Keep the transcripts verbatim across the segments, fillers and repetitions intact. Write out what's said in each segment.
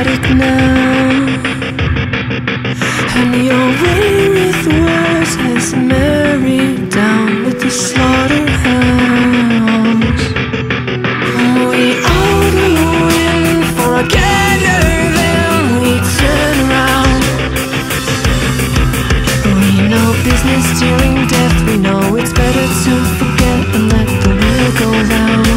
static now, and your way with words has married down with the slaughterhouse. We all go in for a gander, then we turn around. We know business during death, we know it's better to forget and let the wheel go round.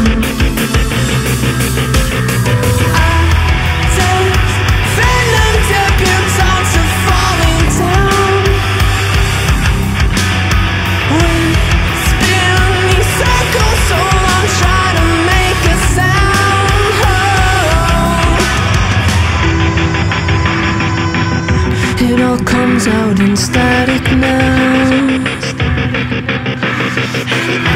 It all comes out in static now.